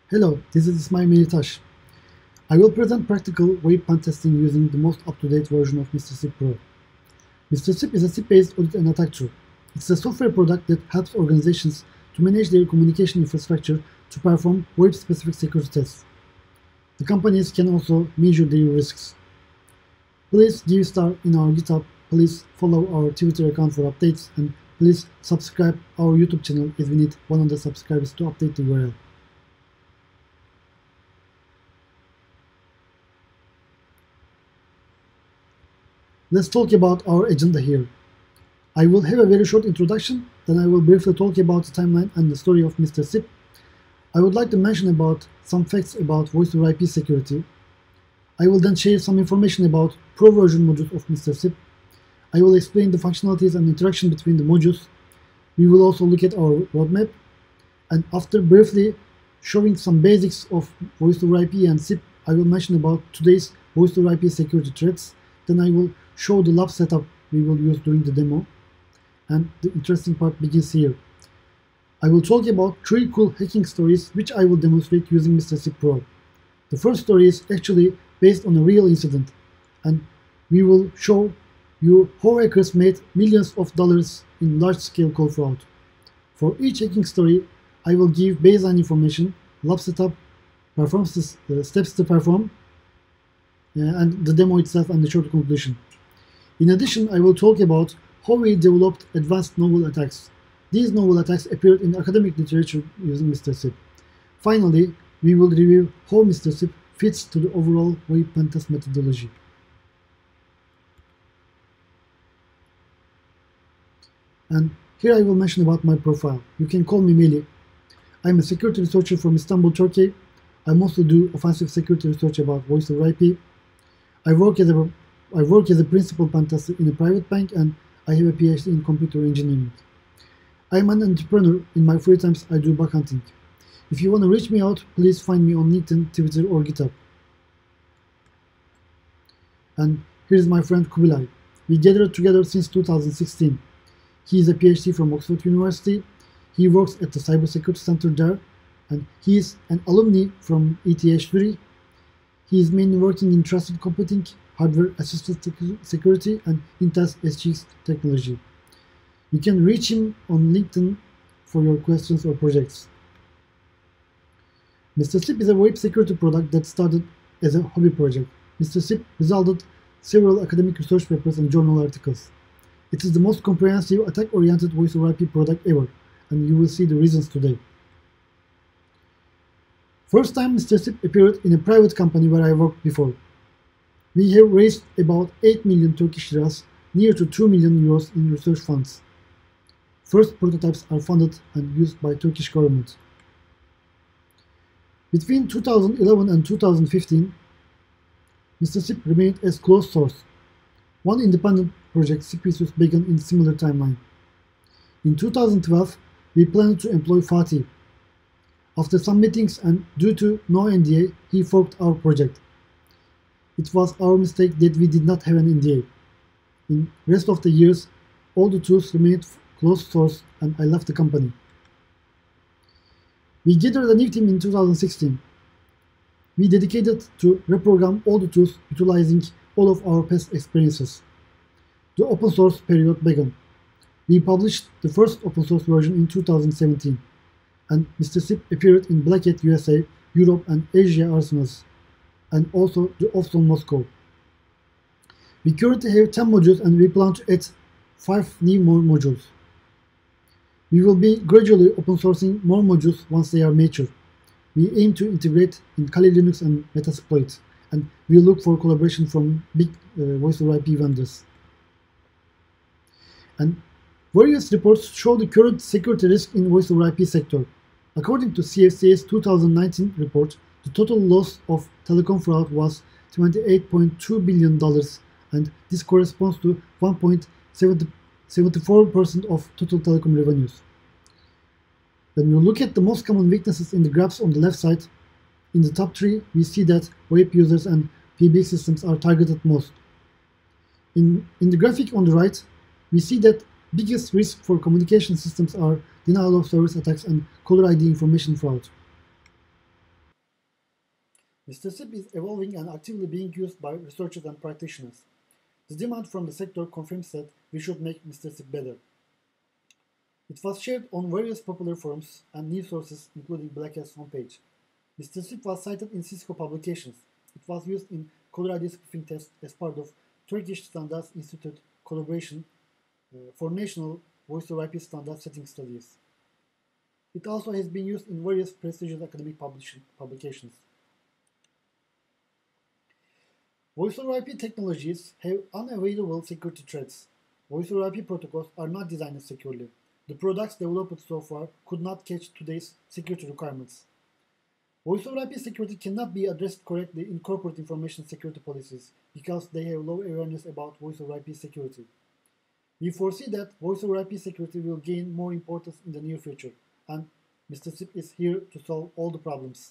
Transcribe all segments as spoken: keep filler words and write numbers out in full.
Hello, this is Ismail Melitaş. I will present practical web pen testing using the most up-to-date version of Mister SIP Pro. Mister SIP is a SIP-based audit and attack tool. It's a software product that helps organizations to manage their communication infrastructure to perform web-specific security tests. The companies can also measure their risks. Please give a star in our GitHub, please follow our Twitter account for updates, and please subscribe our YouTube channel as we need one hundred subscribers to update the U R L. Let's talk about our agenda here. I will have a very short introduction, then I will briefly talk about the timeline and the story of Mister SIP. I would like to mention about some facts about voice over I P security. I will then share some information about Pro version modules of Mister SIP. I will explain the functionalities and interaction between the modules. We will also look at our roadmap. And after briefly showing some basics of voice over I P and SIP, I will mention about today's voice over I P security threats. Then I will show the lab setup we will use during the demo. And the interesting part begins here. I will talk about three cool hacking stories which I will demonstrate using Mister SIP Pro. The first story is actually based on a real incident, and we will show you how hackers made millions of dollars in large-scale call fraud. For each hacking story, I will give baseline information, lab setup, performance uh, steps to perform, uh, and the demo itself and the short conclusion. In addition, I will talk about how we developed advanced novel attacks. These novel attacks appeared in academic literature using Mister SIP. Finally, we will review how Mister SIP fits to the overall web pen test methodology. And here I will mention about my profile. You can call me Melih. I'm a security researcher from Istanbul, Turkey. I mostly do offensive security research about voice over I P. I work as a I work as a principal pen tester in a private bank, and I have a PhD in computer engineering. I'm an entrepreneur. In my free times, I do bug hunting. If you want to reach me out, please find me on LinkedIn, Twitter, or GitHub. And here's my friend Kubilay. We gathered together since two thousand sixteen. He is a PhD from Oxford University. He works at the Cybersecurity Center there, and he is an alumni from E T H three. He is mainly working in trusted computing, hardware-assisted security, and Intel's S G X technology. You can reach him on LinkedIn for your questions or projects. Mister SIP is a web security product that started as a hobby project. Mister SIP resulted several academic research papers and journal articles. It is the most comprehensive attack-oriented voice over I P product ever, and you will see the reasons today. First time Mister SIP appeared in a private company where I worked before. We have raised about eight million Turkish liras, near to two million euros in research funds. First prototypes are funded and used by Turkish government. Between two thousand eleven and two thousand fifteen, Mister SIP remained as closed source. One independent project, SIPResource, began in similar timeline. In two thousand twelve, we planned to employ Fatih. After some meetings and due to no N D A, he forked our project. It was our mistake that we did not have an N D A. In the rest of the years, all the tools remained closed source, and I left the company. We gathered a new team in two thousand sixteen. We dedicated to reprogram all the tools utilizing all of our past experiences. The open source period began. We published the first open source version in two thousand seventeen, and Mister SIP appeared in Black Hat U S A, Europe, and Asia arsenals, and also the OFSON Moscow. We currently have ten modules, and we plan to add five new more modules. We will be gradually open sourcing more modules once they are mature. We aim to integrate in Kali Linux and Metasploit, and we look for collaboration from big uh, voice over I P vendors. And various reports show the current security risk in voice over I P sector. According to C F C S two thousand nineteen report, the total loss of telecom fraud was twenty-eight point two billion dollars, and this corresponds to one point seven four percent of total telecom revenues. When you look at the most common weaknesses in the graphs on the left side, in the top three, we see that web users and P B X systems are targeted most. In, in the graphic on the right, we see that biggest risk for communication systems are denial of service attacks and caller I D information fraud. Mister SIP is evolving and actively being used by researchers and practitioners. The demand from the sector confirms that we should make Mister SIP better. It was shared on various popular forums and news sources, including Black Hat's homepage. Mister SIP was cited in Cisco publications. It was used in caller I D spoofing tests as part of Turkish Standards Institute collaboration uh, for national voice over I P standard setting studies. It also has been used in various prestigious academic publications. Voice over I P technologies have unavoidable security threats. Voice over I P protocols are not designed securely. The products developed so far could not catch today's security requirements. Voice over I P security cannot be addressed correctly in corporate information security policies because they have low awareness about voice over I P security. We foresee that voice over I P security will gain more importance in the near future, and Mister SIP is here to solve all the problems.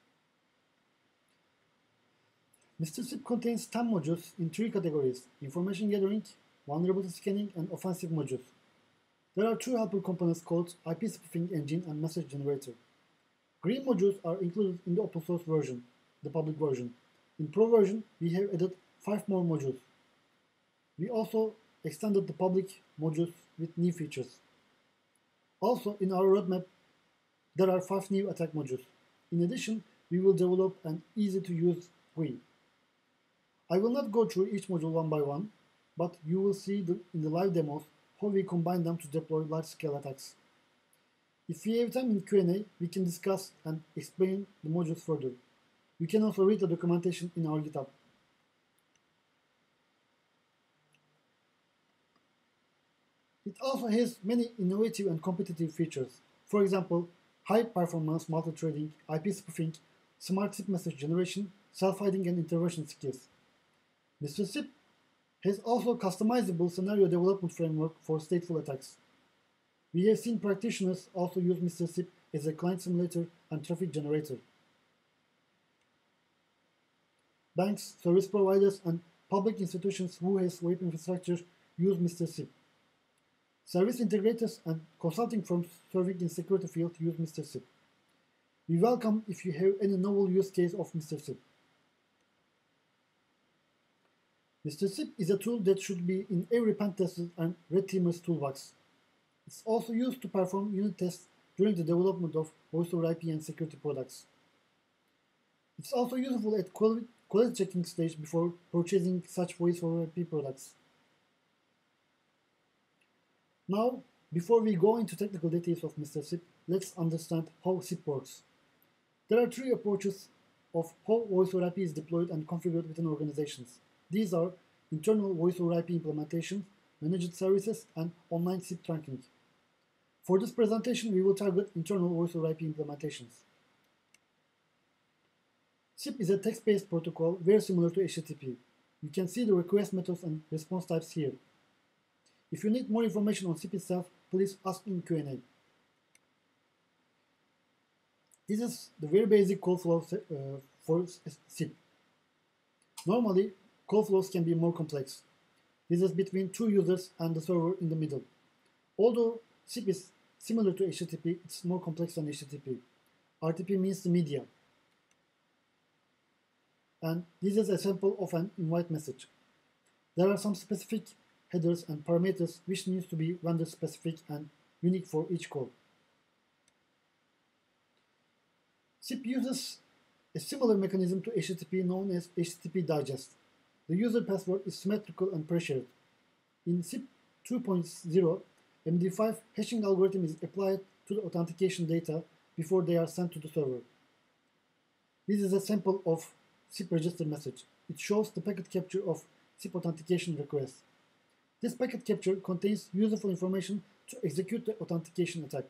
Mister SIP contains ten modules in three categories: information gathering, vulnerability scanning, and offensive modules. There are two helper components called I P spoofing engine and message generator. Green modules are included in the open source version, the public version. In Pro version, we have added five more modules. We also extended the public modules with new features. Also, in our roadmap, there are five new attack modules. In addition, we will develop an easy-to-use G U I. I will not go through each module one by one, but you will see the, in the live demos how we combine them to deploy large-scale attacks. If we have time in Q and A, we can discuss and explain the modules further. You can also read the documentation in our GitHub. It also has many innovative and competitive features. For example, high-performance multi-threading, I P spoofing, smart SIP message generation, self-hiding, and intervention skills. Mister SIP has also customizable scenario development framework for stateful attacks. We have seen practitioners also use Mister SIP as a client simulator and traffic generator. Banks, service providers, and public institutions who have web infrastructure use Mister SIP. Service integrators and consulting firms serving in security field use Mister SIP. We welcome if you have any novel use case of Mister SIP. Mister SIP is a tool that should be in every pen tester and red teamer's toolbox. It's also used to perform unit tests during the development of voice over I P and security products. It's also useful at quality, quality checking stage before purchasing such voice over I P products. Now, before we go into technical details of Mister SIP, let's understand how SIP works. There are three approaches of how voice over I P is deployed and configured within organizations. These are internal voice over I P implementation, managed services, and online SIP trunking. For this presentation, we will target internal voice over I P implementations. SIP is a text-based protocol very similar to H T T P. You can see the request methods and response types here. If you need more information on SIP itself, please ask in Q and A. This is the very basic call flow uh, for SIP. Normally, call flows can be more complex. This is between two users and the server in the middle. Although SIP is similar to H T T P, it's more complex than H T T P. R T P means the media. And this is a sample of an invite message. There are some specific headers and parameters which needs to be vendor specific and unique for each call. SIP uses a similar mechanism to H T T P known as H T T P digest. The user password is symmetrical and pressured. In SIP two point oh, M D five hashing algorithm is applied to the authentication data before they are sent to the server. This is a sample of SIP register message. It shows the packet capture of SIP authentication request. This packet capture contains useful information to execute the authentication attack.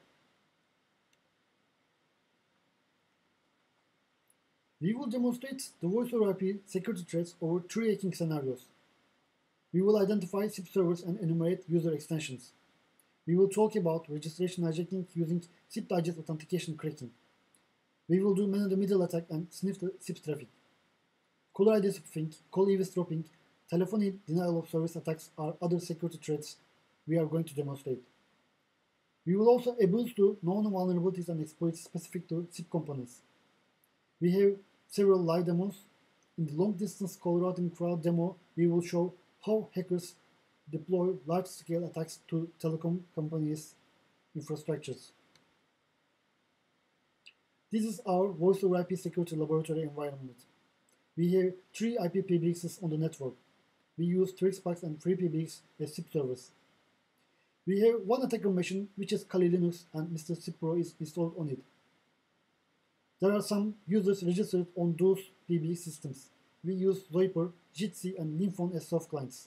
We will demonstrate the voice over I P security threats over three hacking scenarios. We will identify SIP servers and enumerate user extensions. We will talk about registration hijacking using SIP digest authentication cracking. We will do man-in-the-middle attack and sniff the SIP traffic. Caller I D spoofing, call eavesdropping, telephony denial of service attacks are other security threats we are going to demonstrate. We will also abuse to known vulnerabilities and exploits specific to SIP components. We have several live demos. In the long-distance call routing fraud demo, we will show how hackers deploy large-scale attacks to telecom companies' infrastructures. This is our Voice over I P security laboratory environment. We have three I P P B Xs on the network. We use TrixBox and FreePBX as S I P servers. We have one attacker machine, which is Kali Linux, and Mister SIP Pro is installed on it. There are some users registered on those P B X systems. We use Zoiper, Jitsi, and Nymphon as soft clients.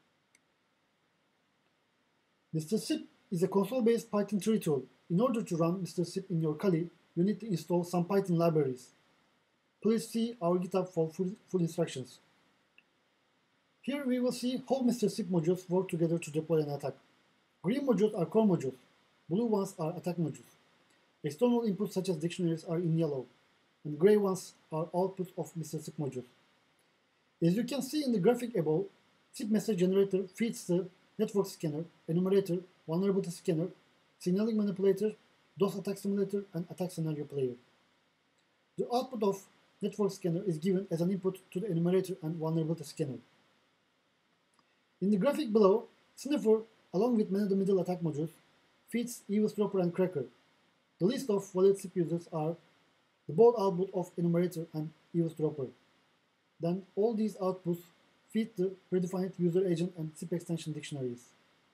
Mister SIP is a console-based Python three tool. In order to run Mister SIP in your Kali, you need to install some Python libraries. Please see our GitHub for full, full instructions. Here we will see how Mister SIP modules work together to deploy an attack. Green modules are core modules. Blue ones are attack modules. External inputs such as dictionaries are in yellow, and gray ones are outputs of Mister SIP modules. As you can see in the graphic above, SIP message generator feeds the network scanner, enumerator, vulnerability scanner, signaling manipulator, DOS attack simulator, and attack scenario player. The output of network scanner is given as an input to the enumerator and vulnerability scanner. In the graphic below, Sniffer, along with man-in-the-middle attack modules, feeds eavesdropper and cracker. The list of valid SIP users are the both output of enumerator and eavesdropper. Then all these outputs feed the predefined user agent and SIP extension dictionaries.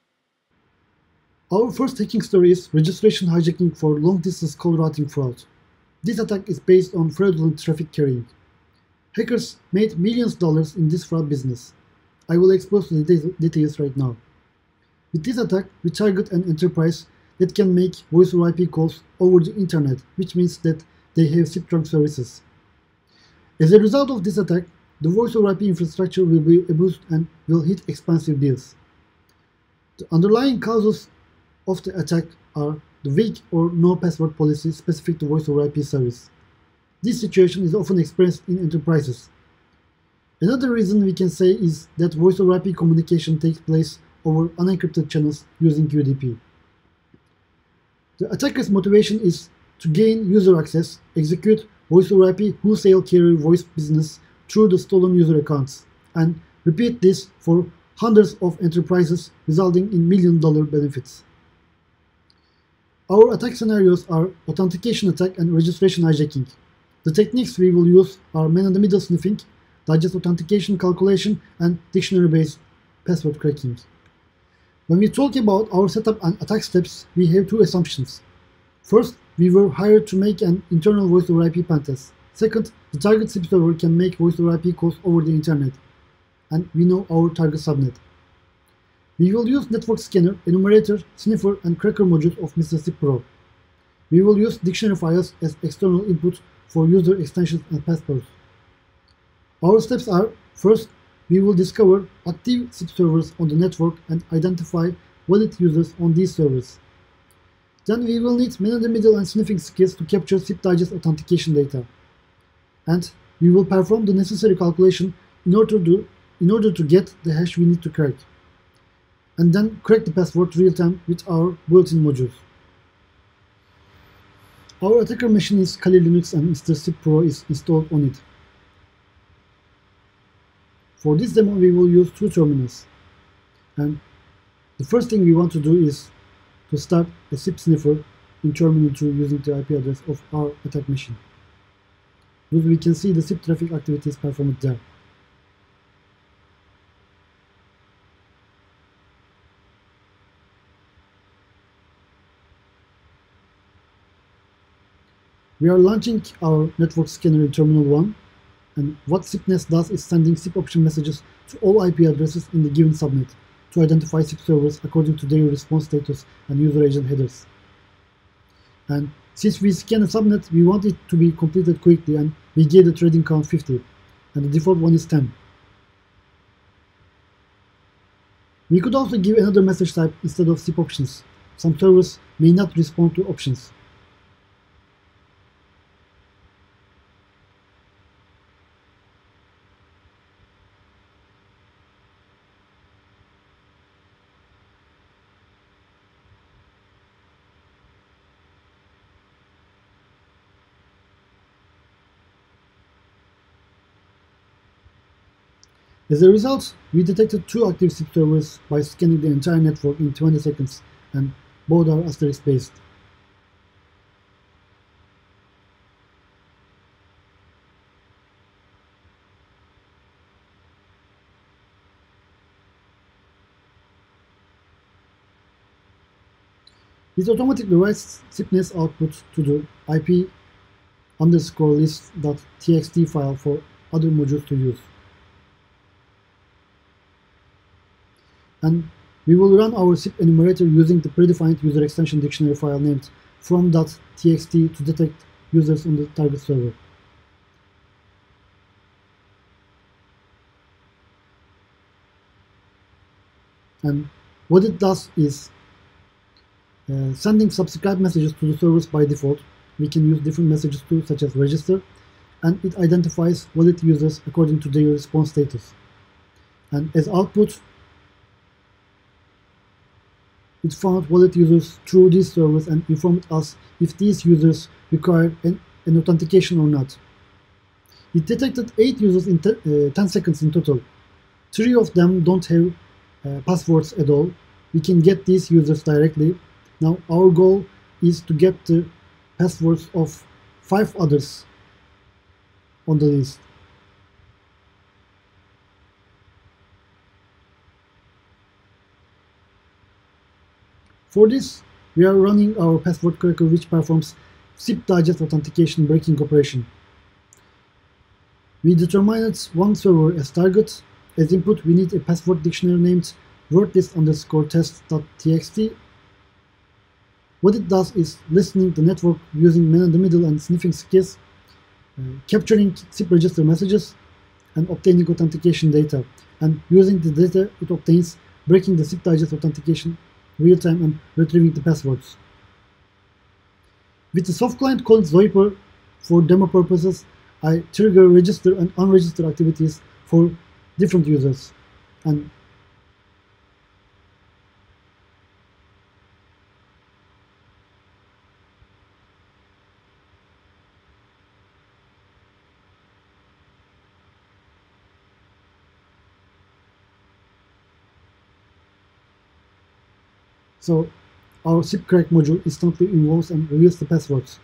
Our first hacking story is registration hijacking for long-distance call routing fraud. This attack is based on fraudulent traffic carrying. Hackers made millions of dollars in this fraud business. I will expose the details right now. With this attack, we target an enterprise that can make voice over I P calls over the internet, which means that they have SIP trunk services. As a result of this attack, the voice over I P infrastructure will be abused and will hit expensive bills. The underlying causes of the attack are the weak or no password policy specific to voice over I P service. This situation is often experienced in enterprises. Another reason we can say is that voice over I P communication takes place over unencrypted channels using U D P. The attacker's motivation is to gain user access, execute voice over I P wholesale carrier voice business through the stolen user accounts, and repeat this for hundreds of enterprises, resulting in million dollar benefits. Our attack scenarios are authentication attack and registration hijacking. The techniques we will use are man-in-the-middle sniffing, digest authentication calculation, and dictionary-based password cracking. When we talk about our setup and attack steps, we have two assumptions. First, we were hired to make an internal voice over I P pentest. Second, the target SIP server can make voice over I P calls over the internet, and we know our target subnet. We will use network scanner, enumerator, sniffer, and cracker modules of Mister SIP Pro. We will use dictionary files as external input for user extensions and passwords. Our steps are: first, we will discover active SIP servers on the network and identify valid users on these servers. Then we will need man-in-the-middle and sniffing skills to capture SIP digest authentication data. And we will perform the necessary calculation in order to, in order to get the hash we need to crack. And then crack the password real-time with our built-in modules. Our attacker machine is Kali Linux and Mister SIP Pro is installed on it. For this demo, we will use two terminals. And the first thing we want to do is to start a SIP sniffer in terminal two using the I P address of our attack machine. Thus we can see the SIP traffic activities performed there. We are launching our network scanner in terminal one, and what SIPnest does is sending SIP option messages to all I P addresses in the given subnet to identify SIP servers according to their response status and user agent headers. And since we scan a subnet, we want it to be completed quickly, and we gave the trading count fifty, and the default one is ten. We could also give another message type instead of SIP options. Some servers may not respond to options. As a result, we detected two active S I P servers by scanning the entire network in twenty seconds, and both are asterisk based. This automatically writes S I P nest output to the I P underscore list.txt file for other modules to use. And we will run our S I P enumerator using the predefined user extension dictionary file named from.txt to detect users on the target server. And what it does is uh, sending subscribe messages to the servers by default. We can use different messages too, such as register, and it identifies wallet users according to their response status. And as output, it found wallet users through these servers and informed us if these users require an, an authentication or not. It detected eight users in uh, ten seconds in total. Three of them don't have uh, passwords at all. We can get these users directly. Now our goal is to get the passwords of five others on the list. For this, we are running our password cracker, which performs S I P digest authentication breaking operation. We determined one server as target. As input, we need a password dictionary named wordlist underscore test.txt. What it does is listening the network using man in the middle and sniffing skis, uh, capturing S I P register messages, and obtaining authentication data. And using the data it obtains, breaking the S I P digest authentication real time and retrieving the passwords. With the soft client called Zoiper, for demo purposes, I trigger register and unregistered activities for different users. And so our S I P crack module instantly involves and reveals the passwords.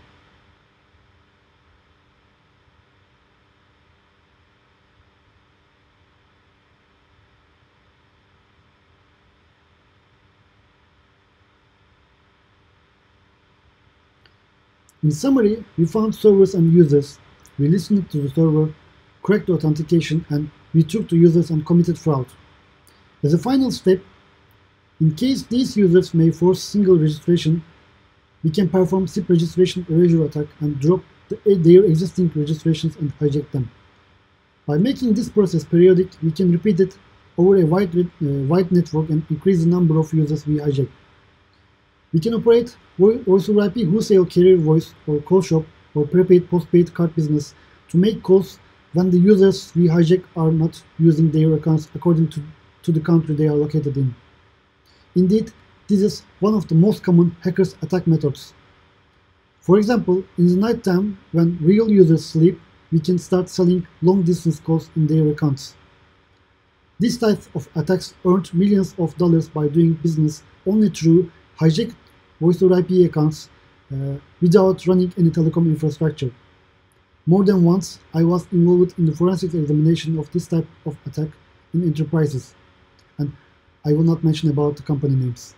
In summary, we found servers and users, we listened to the server, cracked the authentication, and we took the users and committed fraud. As a final step, in case these users may force single registration, we can perform S I P registration erasure attack and drop the, their existing registrations and hijack them. By making this process periodic, we can repeat it over a wide, uh, wide network and increase the number of users we hijack. We can operate voice over I P wholesale carrier voice or call shop or prepaid postpaid card business to make calls when the users we hijack are not using their accounts according to, to the country they are located in. Indeed, this is one of the most common hackers' attack methods. For example, in the night time, when real users sleep, we can start selling long-distance calls in their accounts. This type of attacks earned millions of dollars by doing business only through hijacked voice over I P accounts uh, without running any telecom infrastructure. More than once, I was involved in the forensic examination of this type of attack in enterprises, and I will not mention about the company names.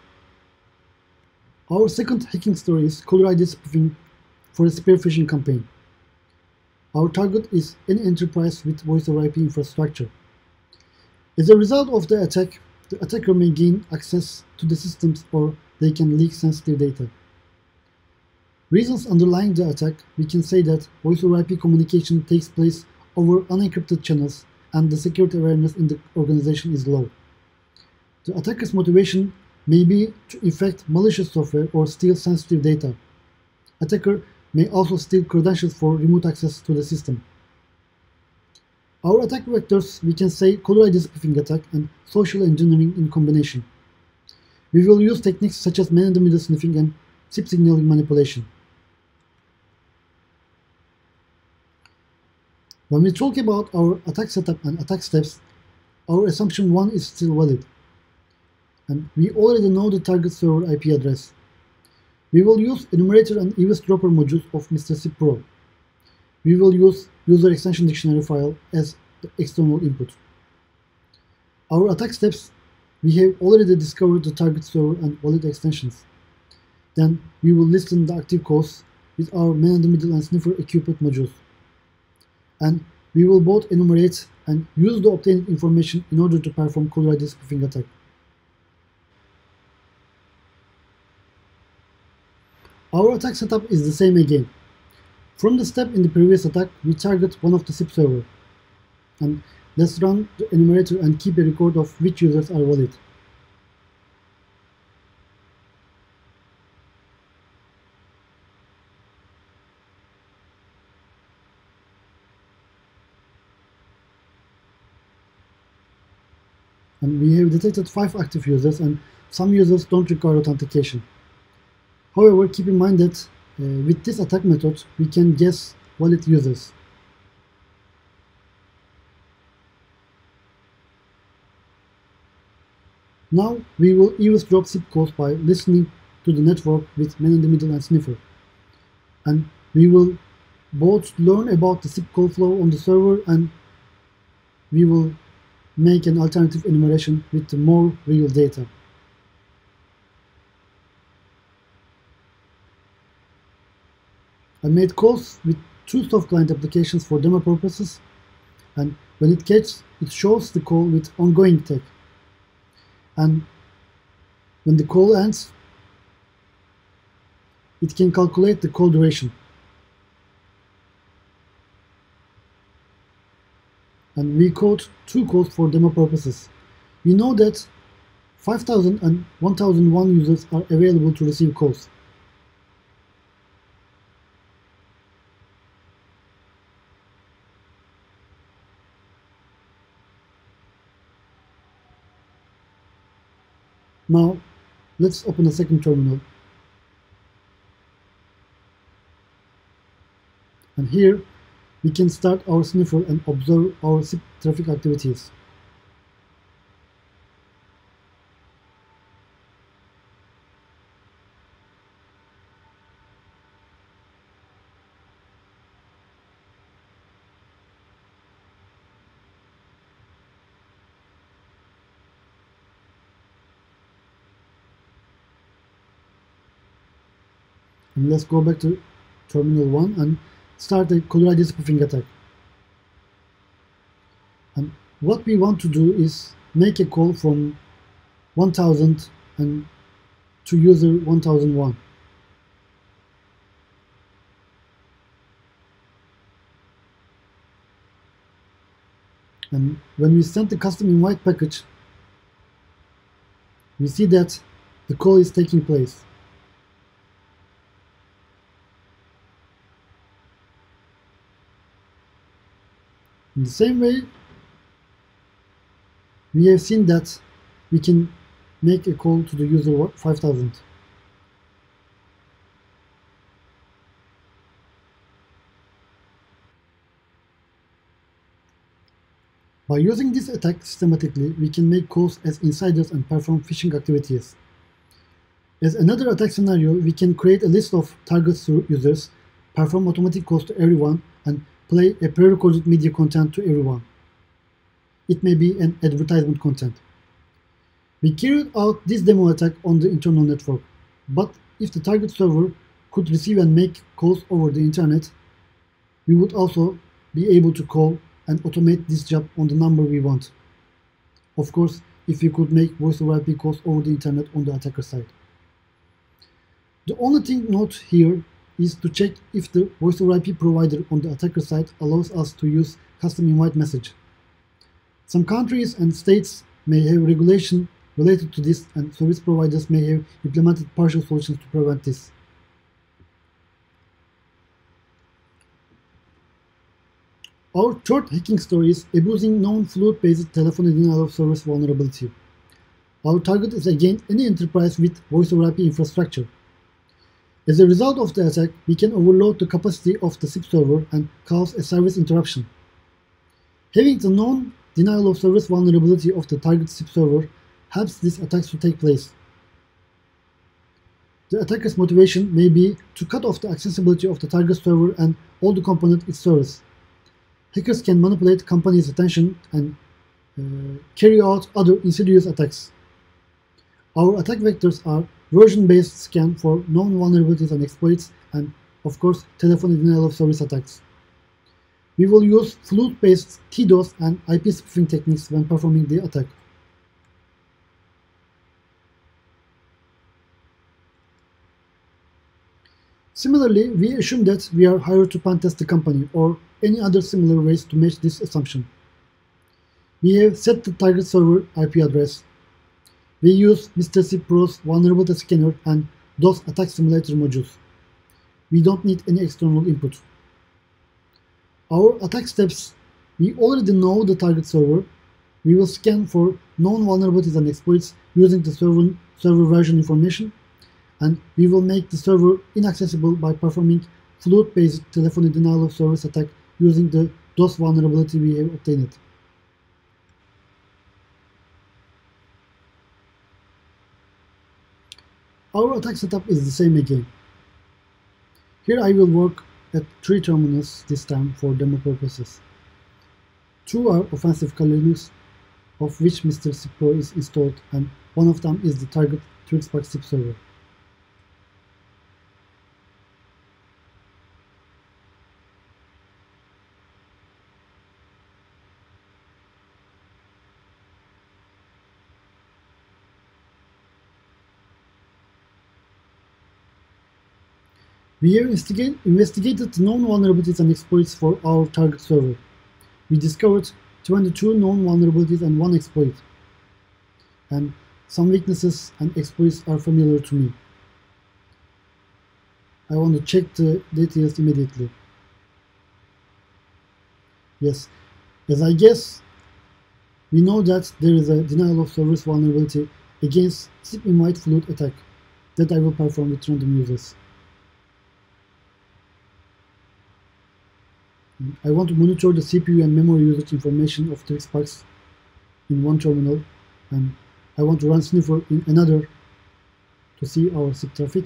Our second hacking story is caller I D spoofing for a spear phishing campaign. Our target is any enterprise with voice over I P infrastructure. As a result of the attack, the attacker may gain access to the systems or they can leak sensitive data. Reasons underlying the attack, we can say that voice over I P communication takes place over unencrypted channels and the security awareness in the organization is low. The attacker's motivation may be to infect malicious software or steal sensitive data. Attacker may also steal credentials for remote access to the system. Our attack vectors, we can say caller I D spoofing attack and social engineering in combination. We will use techniques such as man-in-the-middle sniffing and S I P signaling manipulation. When we talk about our attack setup and attack steps, our assumption one is still valid. And we already know the target server I P address. We will use enumerator and eavesdropper modules of Mister SIP Pro. We will use user extension dictionary file as the external input. Our attack steps, we have already discovered the target server and valid extensions. Then we will listen the active calls with our man-in-the-middle and sniffer equipped modules. And we will both enumerate and use the obtained information in order to perform caller I D spoofing attack. Our attack setup is the same again. From the step in the previous attack, we target one of the SIP server. And let's run the enumerator and keep a record of which users are valid. And we have detected five active users, and some users don't require authentication. However, keep in mind that uh, with this attack method, we can guess valid users. Now we will eavesdrop SIP calls by listening to the network with man-in-the-middle and sniffer. And we will both learn about the SIP call flow on the server, and we will make an alternative enumeration with the more real data. I made calls with two soft client applications for demo purposes, and when it catches, it shows the call with ongoing tag. And when the call ends, it can calculate the call duration. And we code two calls for demo purposes. We know that five thousand and one thousand one users are available to receive calls. Now, let's open a second terminal. And here, we can start our sniffer and observe our SIP traffic activities. And let's go back to terminal one and start the caller I D spoofing attack. And what we want to do is make a call from one thousand and to user one thousand one. And when we send the custom invite package, we see that the call is taking place. In the same way, we have seen that we can make a call to the user five thousand. By using this attack systematically, we can make calls as insiders and perform phishing activities. As another attack scenario, we can create a list of target users, perform automatic calls to everyone, and play a pre-recorded media content to everyone. It may be an advertisement content. We carried out this demo attack on the internal network, but if the target server could receive and make calls over the internet, we would also be able to call and automate this job on the number we want. Of course, if we could make voice over I P calls over the internet on the attacker side. The only thing note here is to check if the voice over I P provider on the attacker side allows us to use custom invite message. Some countries and states may have regulation related to this, and service providers may have implemented partial solutions to prevent this. Our third hacking story is abusing known float-based telephony denial of service vulnerability. Our target is again any enterprise with voice over I P infrastructure. As a result of the attack, we can overload the capacity of the SIP server and cause a service interruption. Having the known denial of service vulnerability of the target S I P server helps these attacks to take place. The attacker's motivation may be to cut off the accessibility of the target server and all the components it serves. Hackers can manipulate companies' attention and uh, carry out other insidious attacks. Our attack vectors are version-based scan for known vulnerabilities and exploits, and, of course, telephony denial of service attacks. We will use flute-based DDoS and I P spoofing techniques when performing the attack. Similarly, we assume that we are hired to pentest the company or any other similar ways to match this assumption. We have set the target server I P address. We use Mister S I P Pro's vulnerability scanner and DOS attack simulator modules. We don't need any external input. Our attack steps: we already know the target server. We will scan for known vulnerabilities and exploits using the server, server version information, and we will make the server inaccessible by performing flute-based telephony denial of service attack using the DOS vulnerability we have obtained. Our attack setup is the same again. Here I will work at three terminals this time for demo purposes. Two are offensive Linux, of which Mister S I P Pro is installed, and one of them is the target TwixPack S I P server. We have investigated known vulnerabilities and exploits for our target server. We discovered twenty-two known vulnerabilities and one exploit. And some weaknesses and exploits are familiar to me. I want to check the details immediately. Yes, as I guess, we know that there is a denial of service vulnerability against S I P invite flute attack that I will perform with random users. I want to monitor the C P U and memory usage information of TwixPacks in one terminal, and I want to run sniffer in another to see our S I P traffic.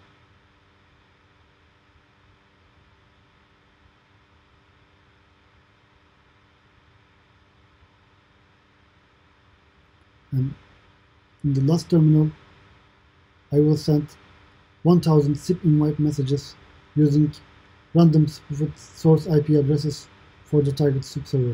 And in the last terminal, I will send one thousand S I P invite messages using random source I P addresses for the target S I P server.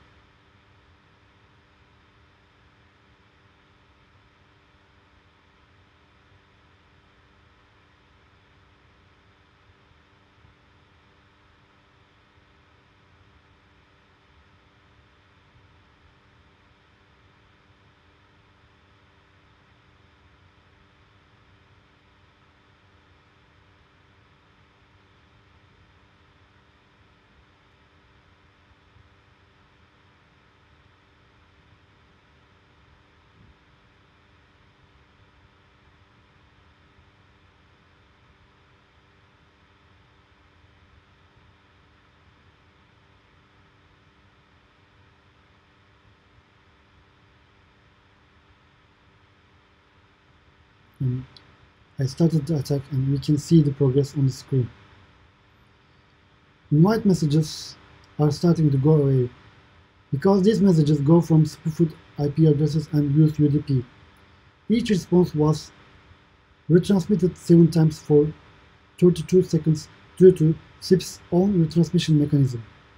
And I started the attack, and we can see the progress on the screen. Invite messages are starting to go away because these messages go from spoofed I P addresses and use U D P. Each response was retransmitted seven times for thirty-two seconds due to S I P's own retransmission mechanism.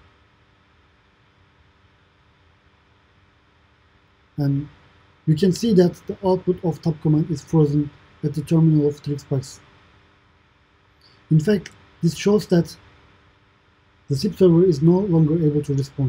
And you can see that the output of tab command is frozen at the terminal of TwixPacks. In fact, this shows that the S I P server is no longer able to respond.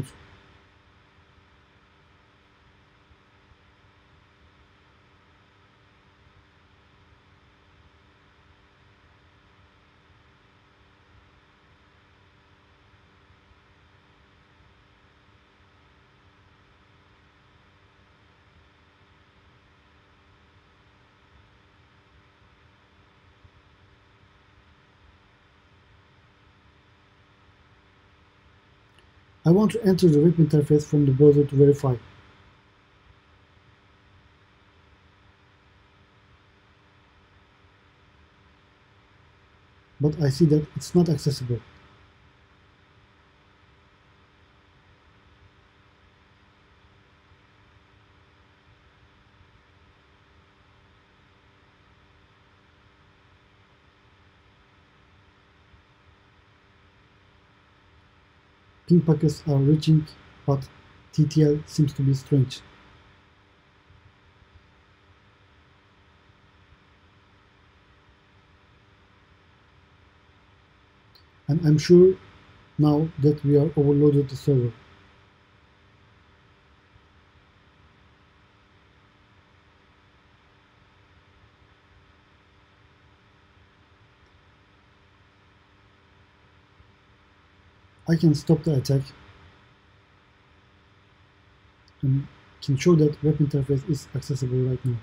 I want to enter the web interface from the browser to verify. But I see that it's not accessible. Ping packets are reaching, but T T L seems to be strange. And I'm sure now that we are overloaded the server. I can stop the attack and can show that web interface is accessible right now.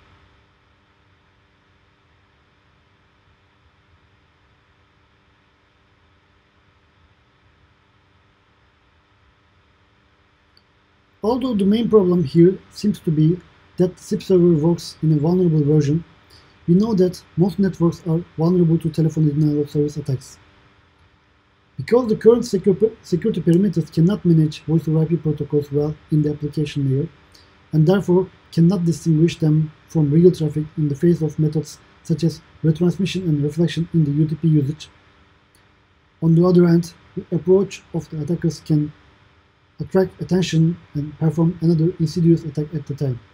Although the main problem here seems to be that S I P server works in a vulnerable version, we know that most networks are vulnerable to telephony denial of service attacks. Because the current security perimeters cannot manage voice over I P protocols well in the application layer, and therefore cannot distinguish them from real traffic in the face of methods such as retransmission and reflection in the U T P usage. On the other hand, the approach of the attackers can attract attention and perform another insidious attack at the time.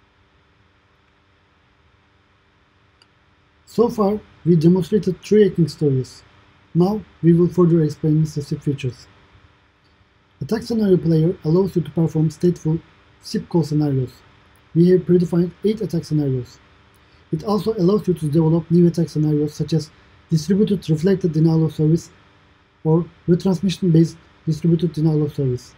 So far, we demonstrated three hacking stories. Now, we will further explain Mister S I P features. Attack Scenario Player allows you to perform stateful S I P call scenarios. We have predefined eight attack scenarios. It also allows you to develop new attack scenarios such as distributed reflected denial of service or retransmission-based distributed denial of service.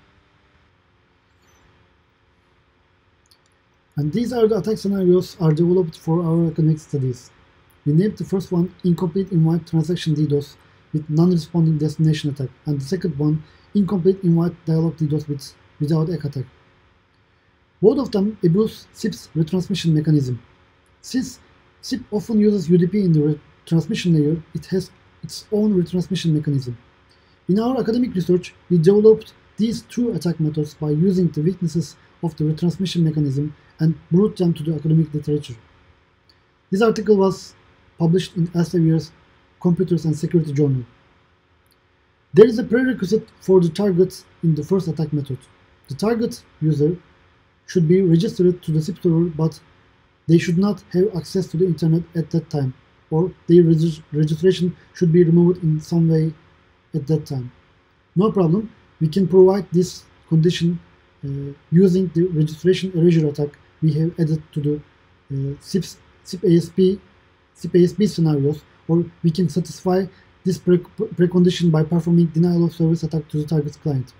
And these are the attack scenarios are developed for our academic studies. We named the first one Incomplete Invite Transaction DDoS with non-responding destination attack, and the second one Incomplete Invite Dialog DDoS with without egg attack. Both of them abuse S I P's retransmission mechanism. Since S I P often uses U D P in the retransmission layer, it has its own retransmission mechanism. In our academic research, we developed these two attack methods by using the weaknesses of the retransmission mechanism and brought them to the academic literature. This article was published in Elsevier's Computers and Security Journal. There is a prerequisite for the target in the first attack method. The target user should be registered to the S I P server, but they should not have access to the internet at that time, or their registration should be removed in some way at that time. No problem, we can provide this condition uh, using the registration erasure attack we have added to the uh, S I P, S I P A S P S I P A S P scenarios, or we can satisfy this pre precondition by performing denial of service attack to the target client.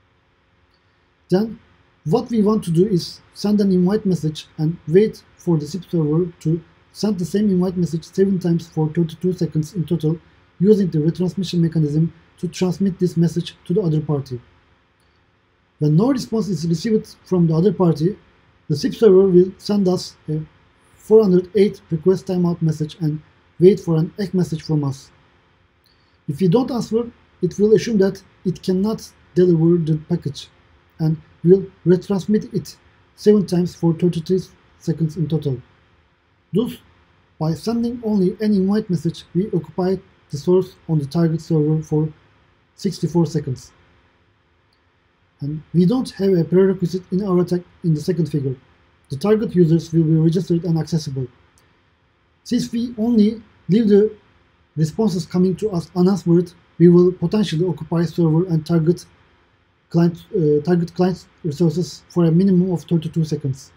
Then, what we want to do is send an invite message and wait for the S I P server to send the same invite message seven times for thirty-two seconds in total, using the retransmission mechanism to transmit this message to the other party. When no response is received from the other party, the S I P server will send us a four hundred eight request timeout message and wait for an egg message from us. If we don't answer, it will assume that it cannot deliver the package and will retransmit it seven times for thirty-three seconds in total. Thus, by sending only an invite message, we occupy the source on the target server for sixty-four seconds. And we don't have a prerequisite in our attack in the second figure. The target users will be registered and accessible. Since we only leave the responses coming to us unanswered, we will potentially occupy server and target client, uh, target client resources for a minimum of thirty-two seconds.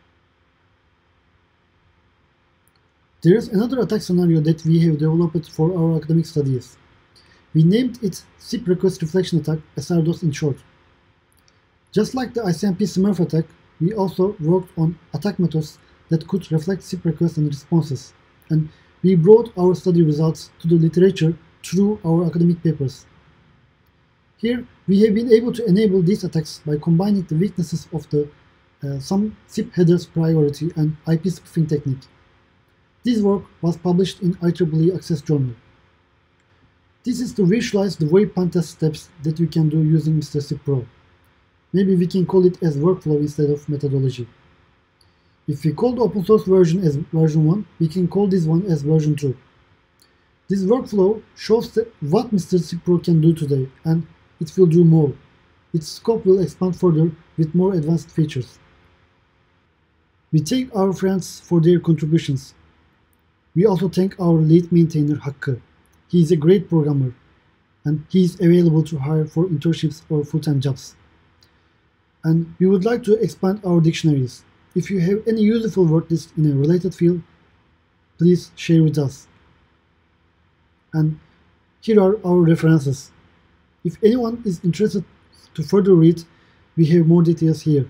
There is another attack scenario that we have developed for our academic studies. We named it S I P Request Reflection Attack, S R DOS in short. Just like the I C M P Smurf attack, we also worked on attack methods that could reflect S I P requests and responses, and we brought our study results to the literature through our academic papers. Here, We have been able to enable these attacks by combining the weaknesses of the uh, some S I P headers priority and I P spoofing technique. This work was published in I triple E Access Journal. This is to visualize the very pentest steps that we can do using Mister S I P Pro. Maybe we can call it as workflow instead of methodology. If we call the open source version as version one, we can call this one as version two. This workflow shows that what Mister S I P Pro can do today, and it will do more. Its scope will expand further with more advanced features. We thank our friends for their contributions. We also thank our lead maintainer Hakkı. He is a great programmer, and he is available to hire for internships or full-time jobs. And we would like to expand our dictionaries. If you have any useful word list in a related field, please share with us. And here are our references. If anyone is interested to further read, we have more details here.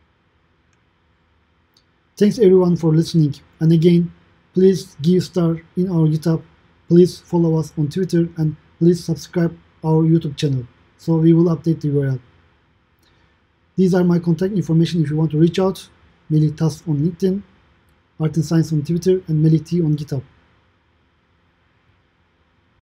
Thanks everyone for listening. And again, please give star in our GitHub, please follow us on Twitter, and please subscribe our YouTube channel so we will update the U R L. These are my contact information if you want to reach out. Melih Tas on LinkedIn, Art and Science on Twitter, and Melih T on GitHub.